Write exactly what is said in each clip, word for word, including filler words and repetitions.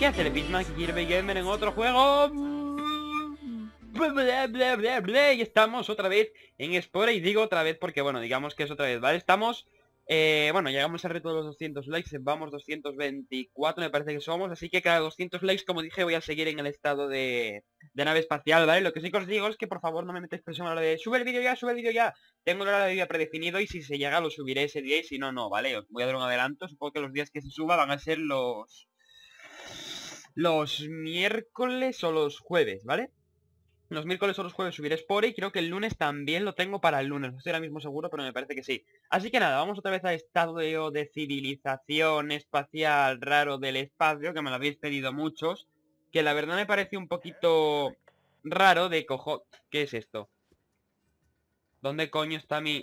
días, el Pitman Kirby Gamer en otro juego. Bla, bla, bla, bla, y estamos otra vez en Spore, y digo otra vez porque, bueno, digamos que es otra vez, ¿vale? Estamos, eh, bueno, llegamos al reto de los doscientos likes, vamos doscientos veinticuatro me parece que somos, así que cada doscientos likes, como dije, voy a seguir en el estado de, de nave espacial, ¿vale? Lo que sí que os digo es que, por favor, no me metáis presión a la de sube el vídeo ya, sube el vídeo ya. Tengo el horario de día predefinido y si se llega lo subiré ese día y si no, no, ¿vale? Os voy a dar un adelanto, supongo que los días que se suba van a ser los... los miércoles o los jueves, ¿vale? Los miércoles o los jueves subiré Spore y creo que el lunes también lo tengo para el lunes. No estoy ahora mismo seguro, pero me parece que sí. Así que nada, vamos otra vez al estado de civilización espacial raro del espacio, que me lo habéis pedido muchos. Que la verdad me parece un poquito raro de cojo... ¿Qué es esto? ¿Dónde coño está mi...?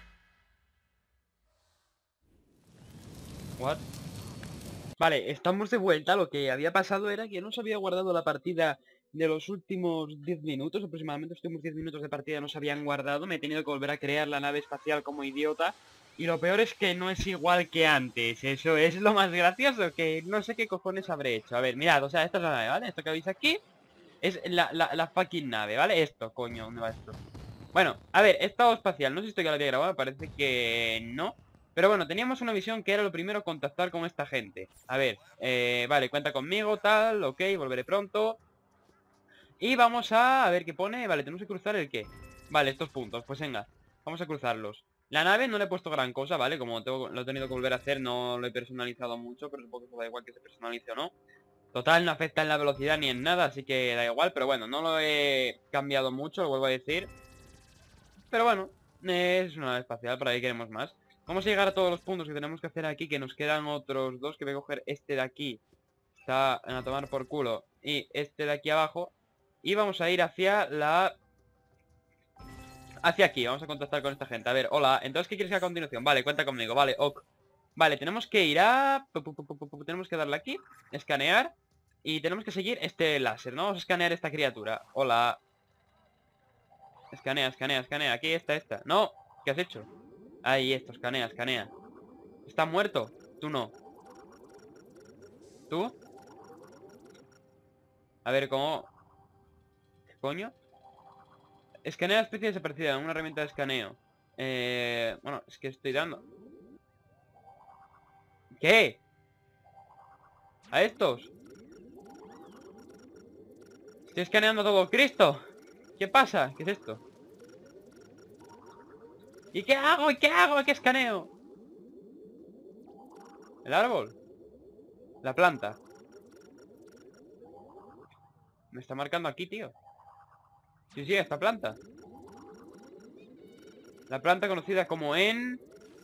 ¿What? Vale, estamos de vuelta. Lo que había pasado era que no se había guardado la partida de los últimos diez minutos, aproximadamente los últimos diez minutos de partida no se habían guardado. Me he tenido que volver a crear la nave espacial como idiota. Y lo peor es que no es igual que antes. Eso es lo más gracioso, que no sé qué cojones habré hecho. A ver, mirad, o sea, esta es la nave, ¿vale? Esto que veis aquí es la, la, la fucking nave, ¿vale? Esto, coño, ¿dónde va esto? Bueno, a ver, estado espacial. No sé si esto ya lo había grabado, parece que no. Pero bueno, teníamos una misión que era lo primero contactar con esta gente. A ver, eh, vale, cuenta conmigo, tal, ok, volveré pronto. Y vamos a... a ver qué pone. Vale, tenemos que cruzar el qué. Vale, estos puntos, pues venga, vamos a cruzarlos. La nave no le he puesto gran cosa, ¿vale? Como tengo, lo he tenido que volver a hacer, no lo he personalizado mucho. Pero supongo que da igual que se personalice o no. Total, no afecta en la velocidad ni en nada, así que da igual. Pero bueno, no lo he cambiado mucho, lo vuelvo a decir. Pero bueno, es una nave espacial, para ahí queremos más. Vamos a llegar a todos los puntos que tenemos que hacer aquí, que nos quedan otros dos, que voy a coger este de aquí. Está a tomar por culo. Y este de aquí abajo. Y vamos a ir hacia la... hacia aquí, vamos a contactar con esta gente. A ver, hola, entonces, ¿qué quieres que a continuación? Vale, cuenta conmigo, vale, ok. Vale, tenemos que ir a... tenemos que darle aquí, escanear. Y tenemos que seguir este láser, ¿no? Vamos a escanear esta criatura. Hola. Escanea, escanea, escanea. Aquí está esta. No, ¿qué has hecho? Ahí, esto, escanea, escanea. ¿Está muerto? Tú no. ¿Tú? A ver, ¿cómo? ¿Qué coño? Escanea especie desaparecida en una herramienta de escaneo. Eh... Bueno, es que estoy dando... ¿Qué? ¿A estos? Estoy escaneando todo. ¡Cristo! ¿Qué pasa? ¿Qué es esto? ¿Y qué hago? ¿Y qué hago? ¿Qué escaneo? ¿El árbol? La planta. Me está marcando aquí, tío. Sí, sí, esta planta. La planta conocida como en...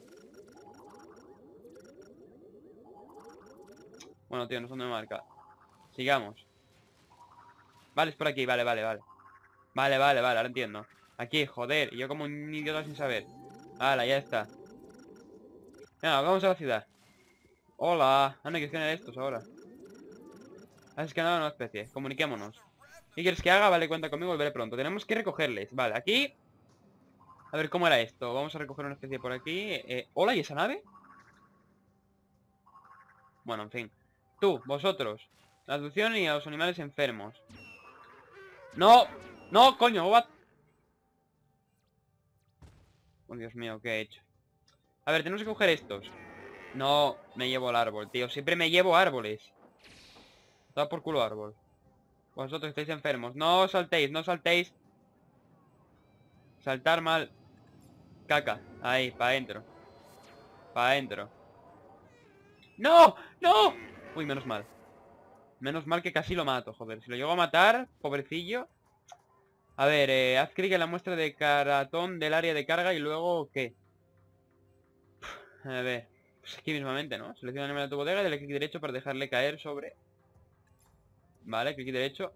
Bueno, tío, no sé dónde me marca. Sigamos. Vale, es por aquí, vale, vale, vale. Vale, vale, vale, ahora entiendo. Aquí, joder, y yo como un idiota sin saber. Vale, ya está. Venga, vamos a la ciudad. Hola. Ah, no hay que escanear estos ahora. Has escaneado una especie. Comuniquémonos. ¿Qué quieres que haga? Vale, cuenta conmigo, volveré pronto. Tenemos que recogerles. Vale, aquí... A ver, ¿cómo era esto? Vamos a recoger una especie por aquí. Eh, ¿Hola? ¿Y esa nave? Bueno, en fin. Tú, vosotros. La aducción y a los animales enfermos. ¡No! ¡No, coño! What? Oh, Dios mío, ¿qué he hecho? A ver, tenemos que coger estos. No, me llevo el árbol, tío. Siempre me llevo árboles. Da por culo árbol. Vosotros estáis enfermos. No saltéis, no saltéis. Saltar mal. Caca. Ahí, para adentro. Para adentro. ¡No! ¡No! Uy, menos mal. Menos mal que casi lo mato, joder. Si lo llego a matar, pobrecillo. A ver, eh, haz clic en la muestra de caratón del área de carga y luego, ¿qué? A ver, pues aquí mismamente, ¿no? Selecciona el animal de tu bodega y dale clic derecho para dejarle caer sobre... Vale, clic derecho.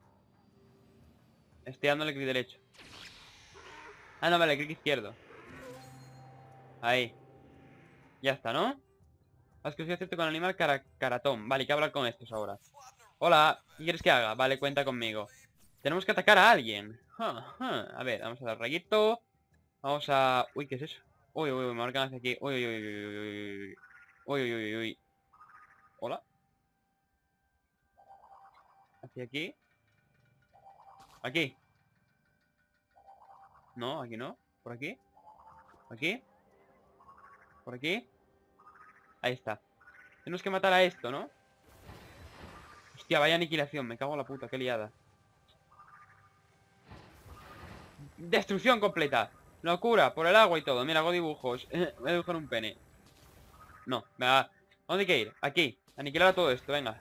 Estoy dándole clic derecho. Ah, no, vale, clic izquierdo. Ahí. Ya está, ¿no? Haz que os acepto con el animal cara caratón. Vale, hay que hablar con estos ahora. Hola, ¿qué quieres que haga? Vale, cuenta conmigo. Tenemos que atacar a alguien. Huh, huh. A ver, vamos a dar rayito. Vamos a... Uy, ¿qué es eso? Uy, uy, uy, me marcan hacia aquí. Uy, uy, uy, uy, uy, uy, uy, uy, uy, uy. ¿Hola? ¿Y aquí? Aquí. No, aquí no. ¿Por aquí? ¿Aquí? ¿Por aquí? Ahí está. Tenemos que matar a esto, ¿no? Hostia, vaya aniquilación. Me cago en la puta, qué liada. Destrucción completa. Locura, por el agua y todo. Mira, hago dibujos. Voy a dibujar un pene. No, venga. ¿Dónde hay que ir? Aquí. Aniquilar a todo esto, venga.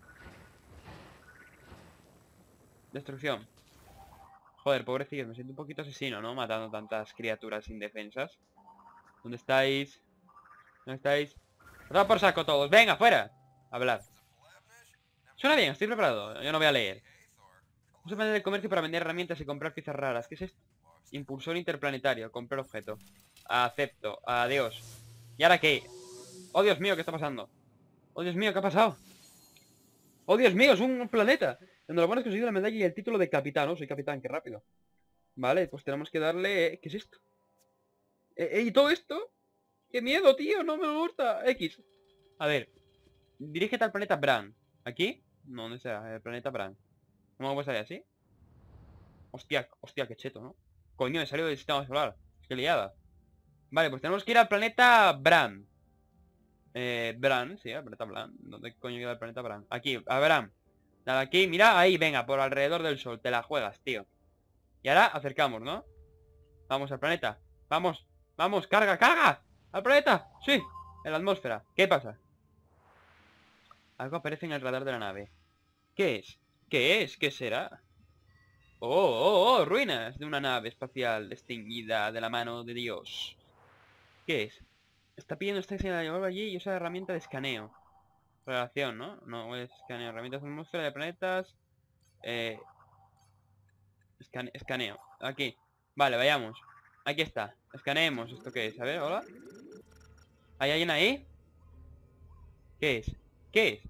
Destrucción. Joder, pobrecillos, me siento un poquito asesino, ¿no? Matando tantas criaturas indefensas. ¿Dónde estáis? ¿Dónde estáis? ¡Dad por saco todos! ¡Venga, fuera! Hablar. Suena bien, estoy preparado. Yo no voy a leer. Uso panel de comercio para vender herramientas y comprar piezas raras. ¿Qué es esto? Impulsor interplanetario. Comprar objeto. Acepto. Adiós. ¿Y ahora qué? ¡Oh, Dios mío! ¿Qué está pasando? ¡Oh, Dios mío! ¿Qué ha pasado? ¡Oh, Dios mío! ¡Es un planeta! Donde lo bueno es que he conseguido la medalla y el título de capitán. ¿No? Soy capitán, qué rápido. Vale, pues tenemos que darle... ¿Qué es esto? ¿Eh, ¿Y todo esto? ¡Qué miedo, tío! No me gusta. X. A ver. Dirígete al planeta Bran. ¿Aquí? No, ¿dónde sea? El planeta Bran. ¿Cómo puede salir así? Hostia, hostia, qué cheto, ¿no? Coño, he salido del sistema solar. Qué liada. Vale, pues tenemos que ir al planeta Bran. Eh, Bran, sí, al planeta Bran. ¿Dónde coño queda el planeta Bran? Aquí, a Bran. Nada, aquí, mira, ahí, venga, por alrededor del sol. Te la juegas, tío. Y ahora acercamos, ¿no? Vamos al planeta. Vamos, vamos, carga, carga. Al planeta, sí. En la atmósfera. ¿Qué pasa? Algo aparece en el radar de la nave. ¿Qué es? ¿Qué es? ¿Qué será? Oh, oh, oh, ruinas de una nave espacial extinguida de la mano de Dios. ¿Qué es? Está pidiendo esta señal de llevarlo allí y usa herramienta de escaneo. Relación, ¿no? No, es escaneo. Herramientas de atmósfera de planetas. Eh... Escane escaneo. Aquí. Vale, vayamos. Aquí está. Escaneemos. ¿Esto qué es? A ver, hola. ¿Hay alguien ahí? ¿Qué es? ¿Qué es?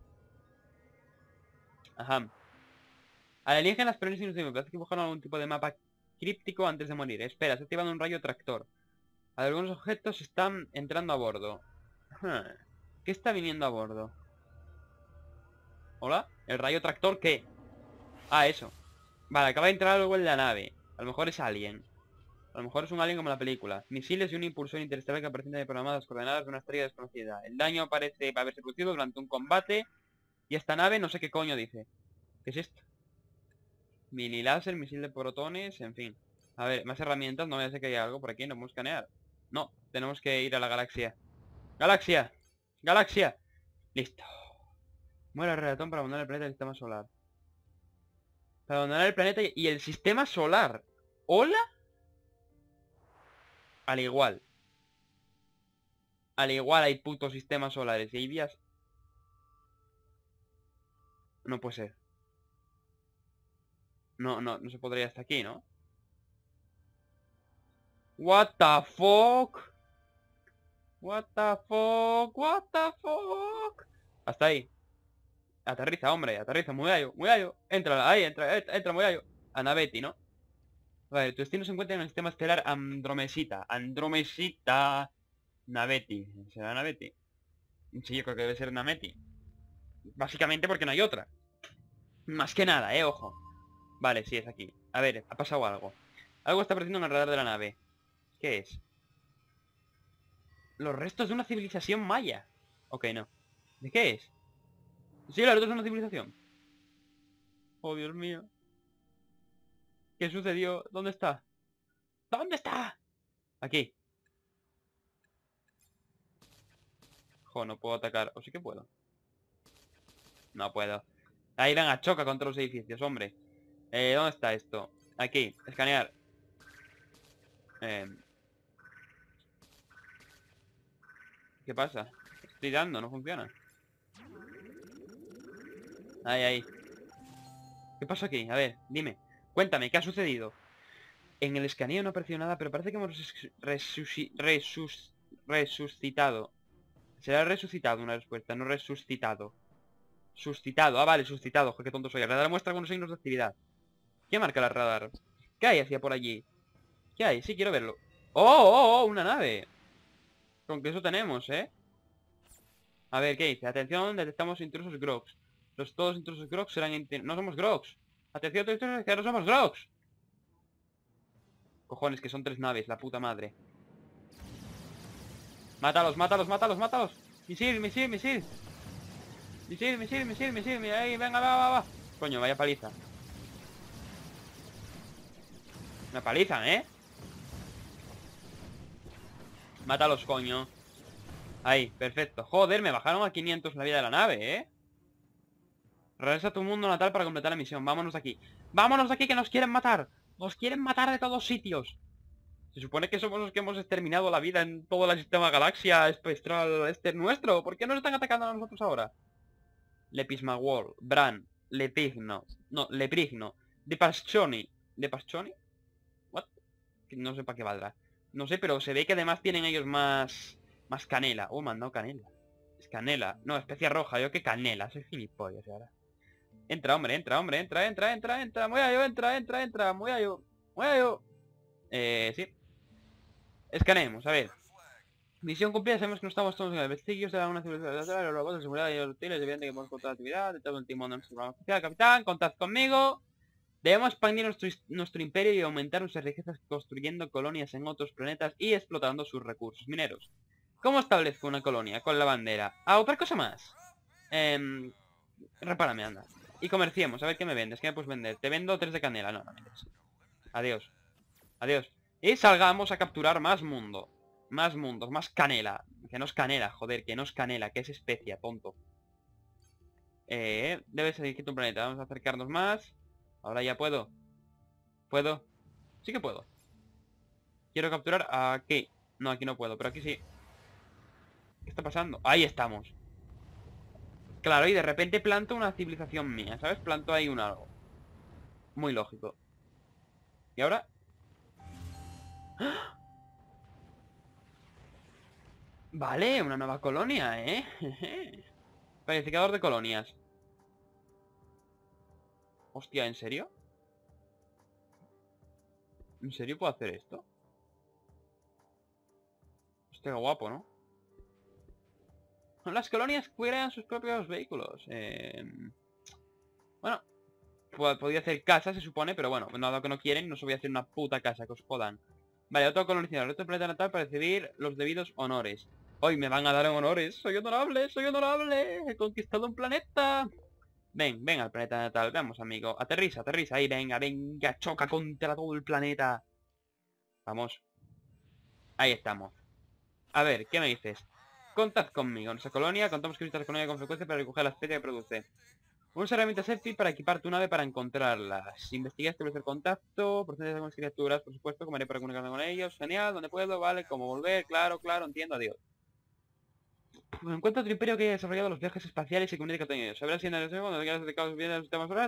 Ajá. Alienígenas, pero no es me parece que buscaron algún tipo de mapa críptico antes de morir. Espera, está activando un rayo tractor. Algunos objetos están entrando a bordo. Huh. ¿Qué está viniendo a bordo? ¿Hola? ¿El rayo tractor qué? Ah, eso. Vale, acaba de entrar algo en la nave. A lo mejor es alien. A lo mejor es un alien como la película. Misiles y un impulsor interestelar que aparecen de programadas coordenadas de una estrella desconocida. El daño parece haberse producido durante un combate. Y esta nave no sé qué coño dice. ¿Qué es esto? Mini láser, misil de protones, en fin. A ver, más herramientas, no voy a ser que haya algo por aquí, no podemos escanear. No, tenemos que ir a la galaxia. ¡Galaxia! ¡Galaxia! Listo. Muere el ratón para abandonar el planeta del sistema solar. Para abandonar el planeta y el sistema solar. ¿Hola? Al igual. Al igual hay putos sistemas solares y hay vías... No puede ser. No, no, no se podría hasta aquí, ¿no? What the fuck? What the fuck? What the fuck? Hasta ahí. Aterriza, hombre, aterriza, muy gallo, muy gallo. Entra, ahí, entra, entra, entra muy gallo. Anabeti, ¿no? Vale, tu destino se encuentra en el sistema estelar Andromesita. Andromesita. Naveti. ¿Será Naveti? Sí, yo creo que debe ser Nameti. Básicamente porque no hay otra. Más que nada, eh, ojo. Vale, sí, es aquí. A ver, ha pasado algo. Algo está apareciendo en el radar de la nave. ¿Qué es? Los restos de una civilización maya. Ok, no. ¿De qué es? Sí, los restos de una civilización. Oh, Dios mío. ¿Qué sucedió? ¿Dónde está? ¿Dónde está? Aquí. Jo, no puedo atacar. ¿O sí que puedo? No puedo. Ahí venga, choca contra los edificios, hombre. Eh, ¿dónde está esto? Aquí, escanear. Eh... ¿Qué pasa? Estoy dando, no funciona. Ahí, ahí. ¿Qué pasó aquí? A ver, dime. Cuéntame, ¿qué ha sucedido? En el escaneo no ha aparecido nada, pero parece que hemos resuci resus resucitado. Será resucitado una respuesta, no resucitado. Suscitado, ah vale, suscitado. Joder, qué tonto soy. El radar muestra algunos signos de actividad. ¿Qué marca el radar? ¿Qué hay hacia por allí? ¿Qué hay? Sí, quiero verlo. ¡Oh, oh, oh! Una nave. Con que eso tenemos, ¿eh? A ver, ¿qué dice? Atención, detectamos intrusos Grox. Los todos intrusos Grox serán... No somos Grox. Atención, atención, que no somos Grox. Cojones, que son tres naves, la puta madre. Mátalos, mátalos, mátalos, mátalos. Misil, misil, misil. Misil, misil, misil, misil. Mira ahí, venga, va, va, va. Coño, vaya paliza. Me palizan, ¿eh? Mátalos, coño. Ahí, perfecto. Joder, me bajaron a quinientos la vida de la nave, ¿eh? Regresa a tu mundo natal para completar la misión. Vámonos de aquí. ¡Vámonos de aquí que nos quieren matar! ¡Nos quieren matar de todos sitios! Se supone que somos los que hemos exterminado la vida en todo el sistema galaxia espectral este nuestro. ¿Por qué nos están atacando a nosotros ahora? Lepismawol, Bran, Lepigno, no, Leprigno, Depascioni. ¿Depascioni? ¿What? No sé para qué valdrá. No sé, pero se ve que además tienen ellos más... Más canela. Oh, me han dado canela. Es canela. No, especia roja. Yo que canela. Soy gilipollas ahora. Entra, hombre, entra, hombre, entra, entra, entra, entra. Muy a yo, entra, entra, entra. Muy a yo. Muy a yo. Eh, sí. Escaneemos, a ver. Misión cumplida, sabemos que no estamos todos en el vestigios de una civilización, los robots de seguridad y los útiles, evidente que podemos controlar la actividad, de todo el timón de nuestro programa especial. Capitán, contad conmigo. Debemos expandir nuestro, nuestro imperio y aumentar nuestras riquezas construyendo colonias en otros planetas y explotando sus recursos mineros. ¿Cómo establezco una colonia? Con la bandera. Ah, otra cosa más. Eh, repárame, anda. Y comerciemos, a ver qué me vendes. ¿Qué me puedes vender? Te vendo tres de canela. No, no me interesa. Adiós. Adiós. Y salgamos a capturar más mundo. Más mundos, más canela. Que no es canela, joder, que no es canela, que es especia, tonto. Eh, debes elegir tu planeta. Vamos a acercarnos más. Ahora ya puedo. ¿Puedo? Sí que puedo. Quiero capturar aquí. No, aquí no puedo, pero aquí sí. ¿Qué está pasando? Ahí estamos. Claro, y de repente planto una civilización mía, ¿sabes? Planto ahí un algo. Muy lógico. ¿Y ahora? ¡Ah! Vale, una nueva colonia, ¿eh? Planificador de colonias. Hostia, ¿en serio? ¿En serio puedo hacer esto? Hostia, guapo, ¿no? Las colonias crean sus propios vehículos. Eh... Bueno, podría hacer casa, se supone, pero bueno, nada que no quieren, no se voy a hacer una puta casa, que os jodan. Vale, otro colonizador, otro planeta natal para recibir los debidos honores. Hoy me van a dar honores, soy honorable, soy honorable, he conquistado un planeta. Ven, ven al planeta natal, veamos, amigo. Aterriza, aterriza, ahí, venga, venga, choca contra todo el planeta. Vamos. Ahí estamos. A ver, ¿qué me dices? Contad conmigo. En nuestra colonia contamos que visitas la colonia con frecuencia para recoger la especie que produce. Usa herramientas safety para equipar tu nave para encontrarlas. Investiga, establecer contacto, proceder con las criaturas, por supuesto, como haré para comunicarme con ellos. Genial, ¿dónde puedo? Vale, ¿cómo volver? Claro, claro, entiendo, adiós. Encuentra otro imperio que haya desarrollado los viajes espaciales y comunica con ellos. Sabrás si en el segundo cuando tengas dedicados bien al sistema solar,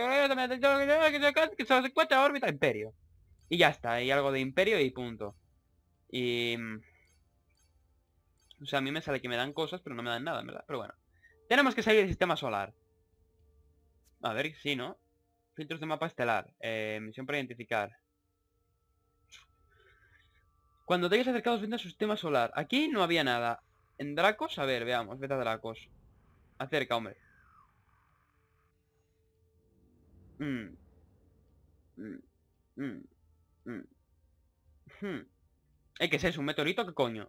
que se encuentra órbita imperio. Y ya está, y algo de imperio y punto. Y... O sea, a mí me sale que me dan cosas, pero no me dan nada, ¿verdad? Pero bueno. Tenemos que salir del sistema solar. A ver, sí, ¿no? Filtros de mapa estelar. Eh, misión para identificar. Cuando te hayas acercado viendo su sistema solar. Aquí no había nada. En Dracos, a ver, veamos. Vete a Dracos. Acerca, hombre. Mm. Mm. Mm. Mm. Hmm. Eh, ¿qué es eso? ¿Un meteorito? ¿Qué coño?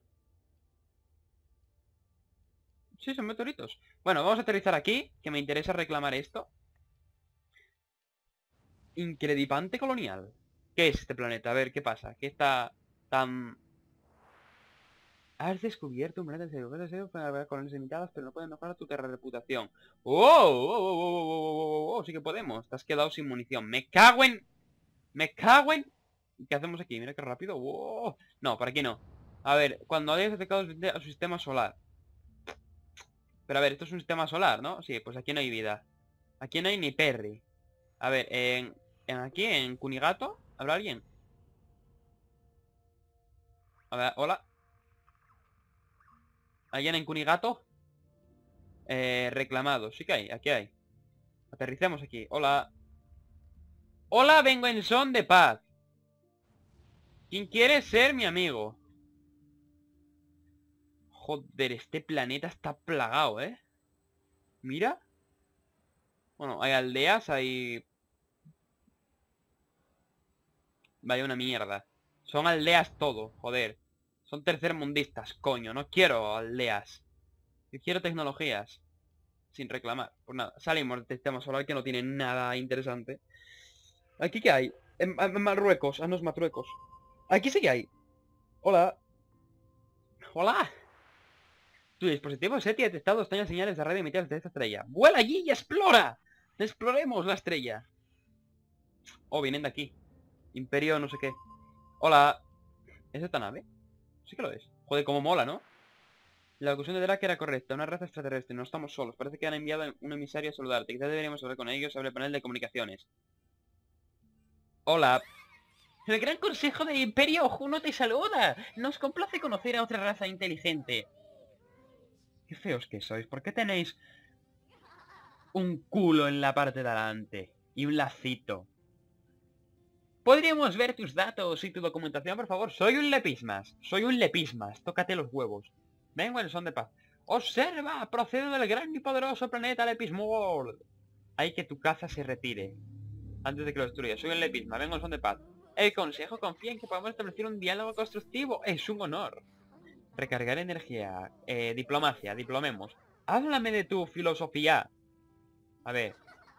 Sí, son meteoritos. Bueno, vamos a aterrizar aquí, que me interesa reclamar esto. Incredipante colonial. ¿Qué es este planeta? A ver, ¿qué pasa? ¿Qué está tan...? Has descubierto un planeta de deseo para ver colonias limitadas, pero no pueden mejorar tu terra reputación. ¡Oh! ¡Oh! ¡Oh! ¡Oh! ¡Oh! ¡Oh! ¡Oh! Sí que podemos. Te has quedado sin munición. ¡Me cago en...! ¡Me cago en...! ¿Qué hacemos aquí? Mira qué rápido. ¡Oh! No, por aquí no. A ver, cuando hayas acercado a su sistema solar. Pero a ver, esto es un sistema solar, ¿no? Sí, pues aquí no hay vida. Aquí no hay ni Perry. A ver, en, en aquí, en Kunigato, ¿habrá alguien? A ver, hola. ¿Alguien en Kunigato? Eh, reclamado. Sí que hay, aquí hay. Aterricemos aquí. Hola. Hola, vengo en son de paz. ¿Quién quiere ser mi amigo? Joder, este planeta está plagado, ¿eh? Mira. Bueno, hay aldeas, hay... Vaya una mierda. Son aldeas todo, joder. Son tercermundistas, coño. No quiero aldeas. Yo quiero tecnologías. Sin reclamar. Pues nada, salimos del sistema solar que no tiene nada interesante. ¿Aquí qué hay? En, en Marruecos. Ah, no es Marruecos. Aquí sí que hay. Hola. Hola. Tu dispositivo SETI ha detectado extrañas señales de radio emitidas de esta estrella. ¡Vuela allí y explora! ¡Exploremos la estrella! Oh, vienen de aquí. Imperio no sé qué. Hola. ¿Es esta nave? Sí que lo es. Joder, cómo mola, ¿no? La conclusión de Drake era correcta. Una raza extraterrestre. No estamos solos. Parece que han enviado un emisario a saludarte. Quizás deberíamos hablar con ellos sobre el panel de comunicaciones. Hola. El Gran Consejo del Imperio Juno te saluda. Nos complace conocer a otra raza inteligente. Qué feos que sois. ¿Por qué tenéis un culo en la parte de adelante? Y un lacito. ¿Podríamos ver tus datos y tu documentación, por favor? Soy un lepismas. Soy un lepismas. Tócate los huevos. Vengo en son de paz. ¡Observa! Procedo del gran y poderoso planeta Lepismworld. Hay que tu caza se retire antes de que lo destruya. Soy un lepisma. Vengo en son de paz. El consejo confía en que podamos establecer un diálogo constructivo. Es un honor. Recargar energía. Eh, diplomacia. Diplomemos. Háblame de tu filosofía. A ver.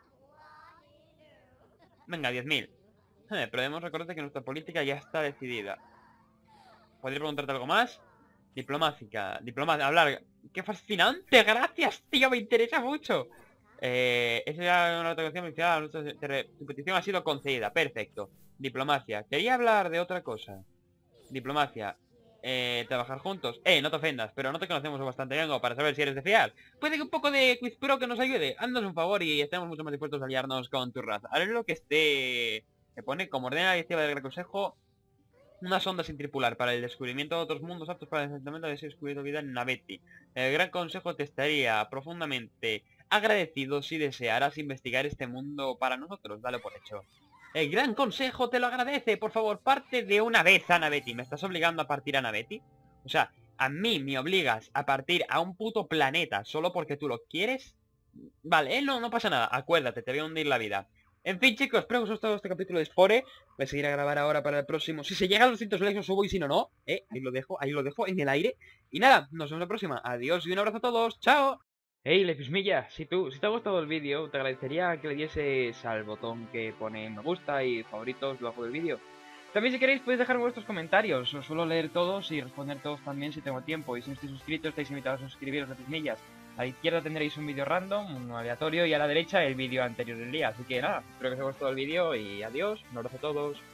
Venga, diez mil. Eh, pero debemos recordarte que nuestra política ya está decidida. ¿Podría preguntarte algo más? Diplomática. Diplomacia. Hablar. ¡Qué fascinante! ¡Gracias, tío! Me interesa mucho. Eh, esa era una notificación. Tu petición ha sido concedida. Perfecto. Diplomacia. Quería hablar de otra cosa. Diplomacia. Eh, trabajar juntos. Eh, no te ofendas, pero no te conocemos bastante bien como para saber si eres de fiar. Puede que un poco de quiz pro que nos ayude. Haznos un favor y estemos mucho más dispuestos a aliarnos con tu raza. Haré lo que esté... Se pone como ordena la directiva del Gran Consejo una sonda sin tripular para el descubrimiento de otros mundos aptos para el asentamiento de ese descubierto vida en Naveti. El Gran Consejo te estaría profundamente agradecido si desearas investigar este mundo para nosotros. Dale por hecho. El Gran Consejo te lo agradece. Por favor, parte de una vez a Naveti. ¿Me estás obligando a partir a Naveti? O sea, a mí me obligas a partir a un puto planeta solo porque tú lo quieres. Vale, eh, no, no pasa nada. Acuérdate, te voy a hundir la vida. En fin, chicos, espero que os haya gustado este capítulo de Spore. Voy a seguir a grabar ahora para el próximo. Si se llega a los doscientos likes os subo y si no, no. Eh, ahí lo dejo, ahí lo dejo en el aire. Y nada, nos vemos en la próxima. Adiós y un abrazo a todos. ¡Chao! Hey, Lefismilla, si tú, si te ha gustado el vídeo, te agradecería que le dieses al botón que pone me gusta y favoritos debajo del vídeo. También si queréis podéis dejar vuestros comentarios, os suelo leer todos y responder todos también si tengo tiempo. Y si no estáis suscritos, estáis invitados a suscribiros, Lefismillas. A la izquierda tendréis un vídeo random, uno aleatorio, y a la derecha el vídeo anterior del día. Así que nada, espero que os haya gustado el vídeo y adiós, un abrazo a todos.